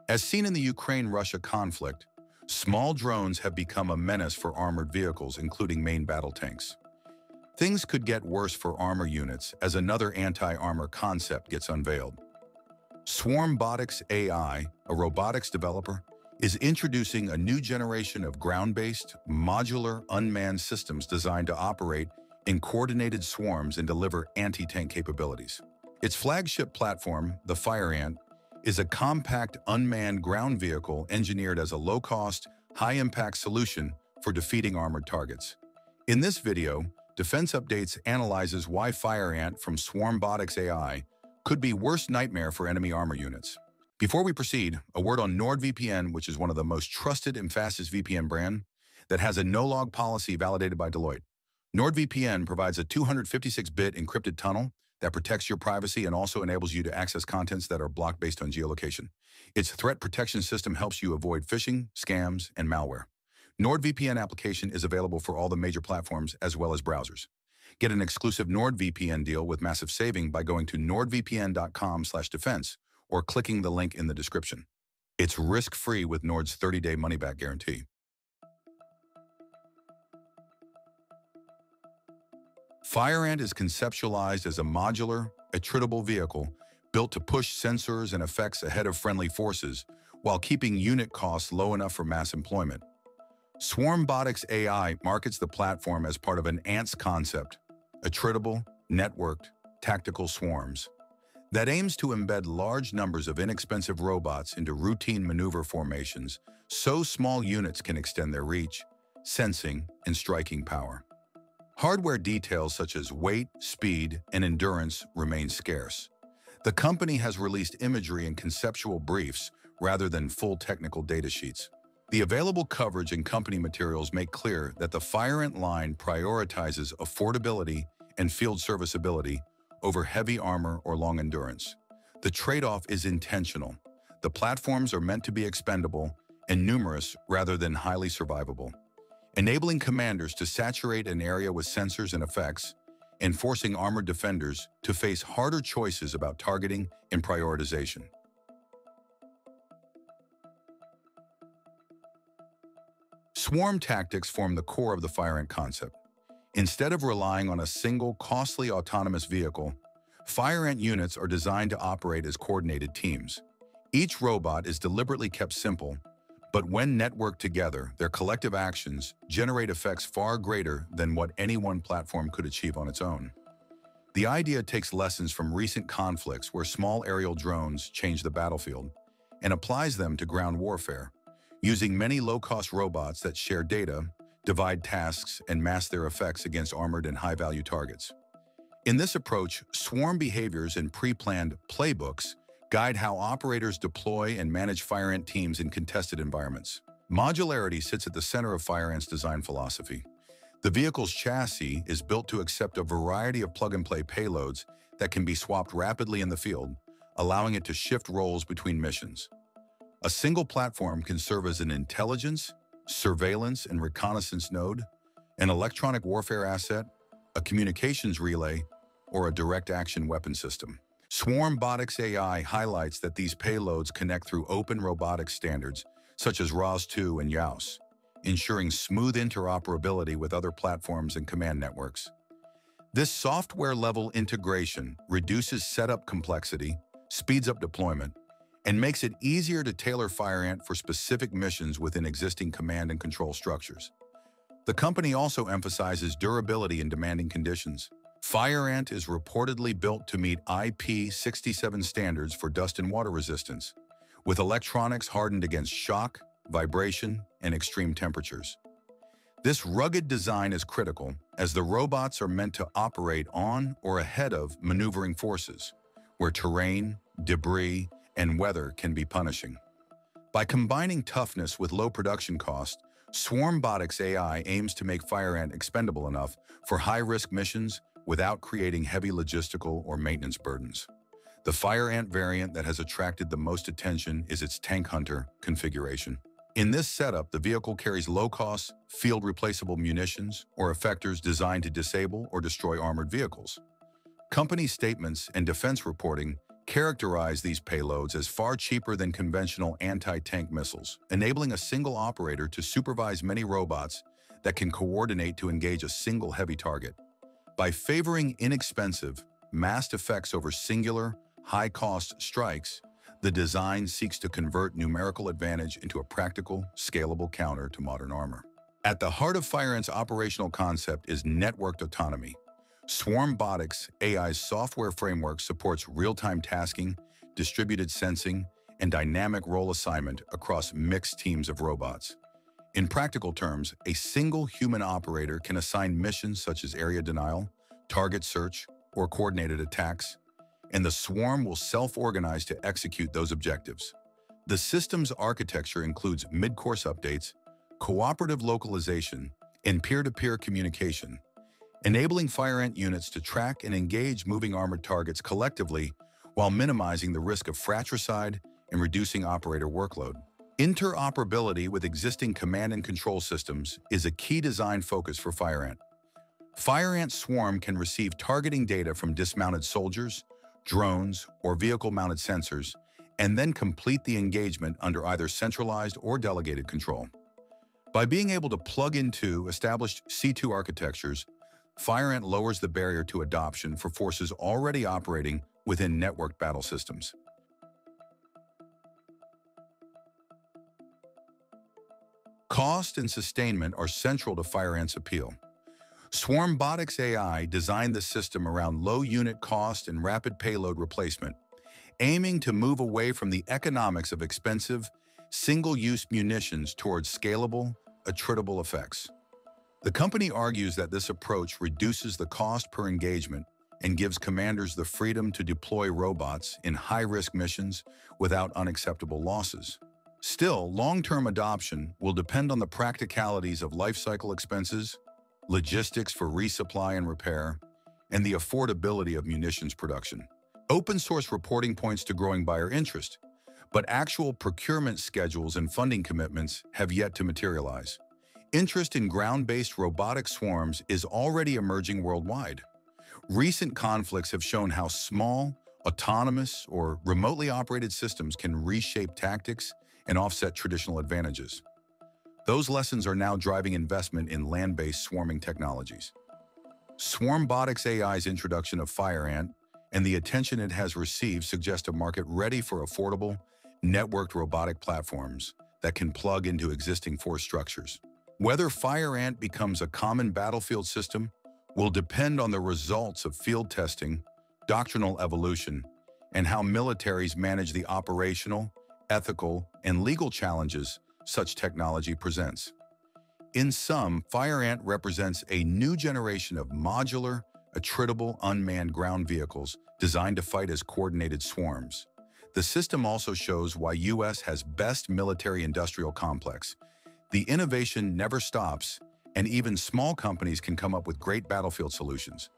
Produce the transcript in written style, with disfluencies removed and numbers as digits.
As seen in the Ukraine-Russia conflict, small drones have become a menace for armored vehicles, including main battle tanks. Things could get worse for armor units as another anti-armor concept gets unveiled. Swarmbotics AI, a robotics developer, is introducing a new generation of ground-based, modular, unmanned systems designed to operate in coordinated swarms and deliver anti-tank capabilities. Its flagship platform, the FireAnt, is a compact, unmanned ground vehicle engineered as a low-cost, high-impact solution for defeating armored targets. In this video, Defense Updates analyzes why FireAnt from Swarmbotics AI could be worst nightmare for enemy armor units. Before we proceed, a word on NordVPN, which is one of the most trusted and fastest VPN brand that has a no-log policy validated by Deloitte. NordVPN provides a 256-bit encrypted tunnel that protects your privacy and also enables you to access contents that are blocked based on geolocation. Its threat protection system helps you avoid phishing, scams, and malware. NordVPN application is available for all the major platforms as well as browsers. Get an exclusive NordVPN deal with massive saving by going to nordvpn.com/defense or clicking the link in the description. It's risk-free with Nord's 30-day money-back guarantee. FireAnt is conceptualized as a modular, attritable vehicle built to push sensors and effects ahead of friendly forces while keeping unit costs low enough for mass employment. Swarmbotics AI markets the platform as part of an ANTS concept, attritable, networked, tactical swarms, that aims to embed large numbers of inexpensive robots into routine maneuver formations so small units can extend their reach, sensing, and striking power. Hardware details such as weight, speed, and endurance remain scarce. The company has released imagery and conceptual briefs rather than full technical data sheets. The available coverage and company materials make clear that the FireAnt line prioritizes affordability and field serviceability over heavy armor or long endurance. The trade-off is intentional. The platforms are meant to be expendable and numerous rather than highly survivable, enabling commanders to saturate an area with sensors and effects, and forcing armored defenders to face harder choices about targeting and prioritization. Swarm tactics form the core of the FireAnt concept. Instead of relying on a single, costly autonomous vehicle, FireAnt units are designed to operate as coordinated teams. Each robot is deliberately kept simple, but when networked together, their collective actions generate effects far greater than what any one platform could achieve on its own. The idea takes lessons from recent conflicts where small aerial drones change the battlefield and applies them to ground warfare, using many low-cost robots that share data, divide tasks, and mask their effects against armored and high-value targets. In this approach, swarm behaviors and pre-planned playbooks guide how operators deploy and manage FireAnt teams in contested environments. Modularity sits at the center of FireAnt's design philosophy. The vehicle's chassis is built to accept a variety of plug-and-play payloads that can be swapped rapidly in the field, allowing it to shift roles between missions. A single platform can serve as an intelligence, surveillance, and reconnaissance node, an electronic warfare asset, a communications relay, or a direct action weapon system. Swarmbotics AI highlights that these payloads connect through open robotics standards, such as ROS2 and YAUS, ensuring smooth interoperability with other platforms and command networks. This software-level integration reduces setup complexity, speeds up deployment, and makes it easier to tailor FireAnt for specific missions within existing command and control structures. The company also emphasizes durability in demanding conditions. FireAnt is reportedly built to meet IP67 standards for dust and water resistance, with electronics hardened against shock, vibration, and extreme temperatures. This rugged design is critical, as the robots are meant to operate on or ahead of maneuvering forces, where terrain, debris, and weather can be punishing. By combining toughness with low production cost, Swarmbotics AI aims to make FireAnt expendable enough for high-risk missions without creating heavy logistical or maintenance burdens. The FireAnt variant that has attracted the most attention is its Tank Hunter configuration. In this setup, the vehicle carries low-cost, field-replaceable munitions or effectors designed to disable or destroy armored vehicles. Company statements and defense reporting characterize these payloads as far cheaper than conventional anti-tank missiles, enabling a single operator to supervise many robots that can coordinate to engage a single heavy target. By favoring inexpensive, massed effects over singular, high-cost strikes, the design seeks to convert numerical advantage into a practical, scalable counter to modern armor. At the heart of FireAnt's operational concept is networked autonomy. Swarmbotics AI's software framework supports real-time tasking, distributed sensing, and dynamic role assignment across mixed teams of robots. In practical terms, a single human operator can assign missions such as area denial, target search, or coordinated attacks, and the swarm will self-organize to execute those objectives. The system's architecture includes mid-course updates, cooperative localization, and peer-to-peer communication, enabling FireAnt units to track and engage moving armored targets collectively while minimizing the risk of fratricide and reducing operator workload. Interoperability with existing command and control systems is a key design focus for FireAnt. FireAnt Swarm can receive targeting data from dismounted soldiers, drones, or vehicle-mounted sensors, and then complete the engagement under either centralized or delegated control. By being able to plug into established C2 architectures, FireAnt lowers the barrier to adoption for forces already operating within networked battle systems. Cost and sustainment are central to FireAnt's appeal. Swarmbotics AI designed the system around low unit cost and rapid payload replacement, aiming to move away from the economics of expensive, single-use munitions towards scalable, attritable effects. The company argues that this approach reduces the cost per engagement and gives commanders the freedom to deploy robots in high-risk missions without unacceptable losses. Still, long-term adoption will depend on the practicalities of lifecycle expenses, logistics for resupply and repair, and the affordability of munitions production. Open-source reporting points to growing buyer interest, but actual procurement schedules and funding commitments have yet to materialize. Interest in ground-based robotic swarms is already emerging worldwide. Recent conflicts have shown how small, autonomous, or remotely operated systems can reshape tactics and offset traditional advantages. Those lessons are now driving investment in land-based swarming technologies. Swarmbotics AI's introduction of FireAnt and the attention it has received suggest a market ready for affordable, networked robotic platforms that can plug into existing force structures. Whether FireAnt becomes a common battlefield system will depend on the results of field testing, doctrinal evolution, and how militaries manage the operational, ethical, and legal challenges such technology presents. In sum, FireAnt represents a new generation of modular, attritable, unmanned ground vehicles designed to fight as coordinated swarms. The system also shows why U.S. has best military-industrial complex. The innovation never stops, and even small companies can come up with great battlefield solutions.